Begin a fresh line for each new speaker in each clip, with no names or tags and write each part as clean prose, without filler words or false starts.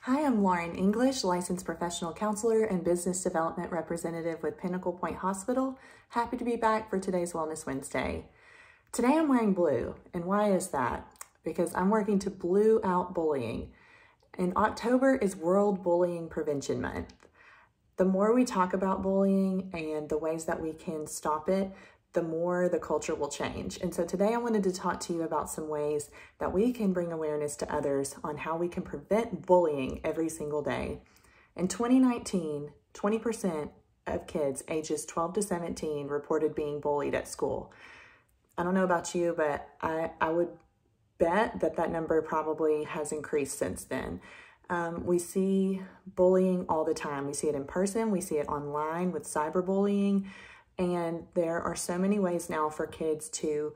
Hi, I'm Lauren English, licensed professional counselor and business development representative with Pinnacle Point Hospital. Happy to be back for today's Wellness Wednesday. Today I'm wearing blue, and why is that? Because I'm working to blue out bullying. And October is World Bullying Prevention Month. The more we talk about bullying and the ways that we can stop it, the more the culture will change. And so today I wanted to talk to you about some ways that we can bring awareness to others on how we can prevent bullying every single day. In 2019, 20% of kids ages 12 to 17 reported being bullied at school. I don't know about you, but I would bet that number probably has increased since then. We see bullying all the time. We see it in person, we see it online with cyberbullying, and there are so many ways now for kids to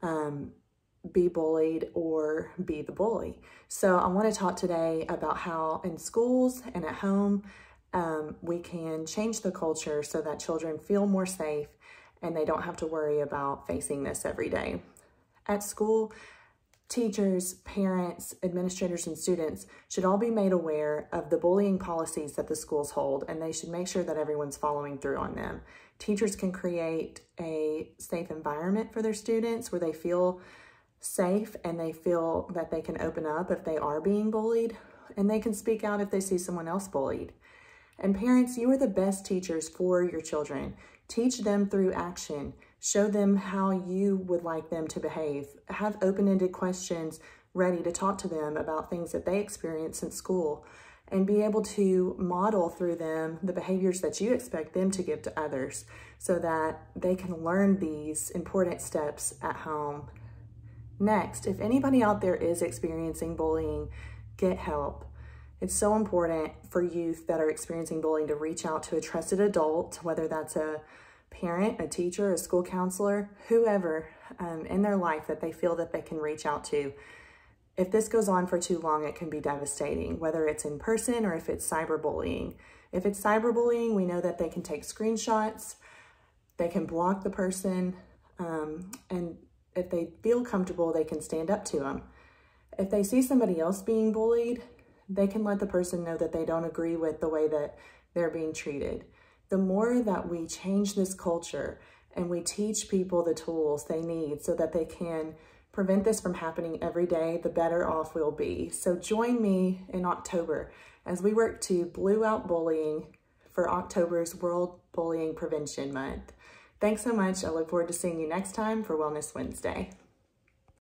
be bullied or be the bully. So I want to talk today about how in schools and at home we can change the culture so that children feel more safe and they don't have to worry about facing this every day. At school, teachers, parents, administrators, and students should all be made aware of the bullying policies that the schools hold, and they should make sure that everyone's following through on them. Teachers can create a safe environment for their students where they feel safe and they feel that they can open up if they are being bullied, and they can speak out if they see someone else bullied. And parents, you are the best teachers for your children. Teach them through action. Show them how you would like them to behave. Have open-ended questions ready to talk to them about things that they experience in school, and be able to model through them the behaviors that you expect them to give to others so that they can learn these important steps at home. Next, if anybody out there is experiencing bullying, get help. It's so important for youth that are experiencing bullying to reach out to a trusted adult, whether that's a parent, a teacher, a school counselor, whoever in their life that they feel that they can reach out to. If this goes on for too long, it can be devastating, whether it's in person or if it's cyberbullying. If it's cyberbullying, we know that they can take screenshots, they can block the person, and if they feel comfortable, they can stand up to them. If they see somebody else being bullied, they can let the person know that they don't agree with the way that they're being treated. The more that we change this culture and we teach people the tools they need so that they can prevent this from happening every day, the better off we'll be. So join me in October as we work to blue out bullying for October's World Bullying Prevention Month. Thanks so much. I look forward to seeing you next time for Wellness Wednesday.